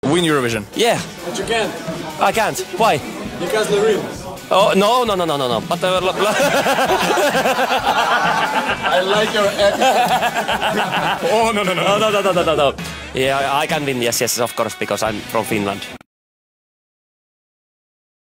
win Eurovision? Yeah. But you can't. I can't. Why? Because Loreen. Oh, no. But I like your Oh, no. no. Yeah, I can win. Yes, of course, because I'm from Finland.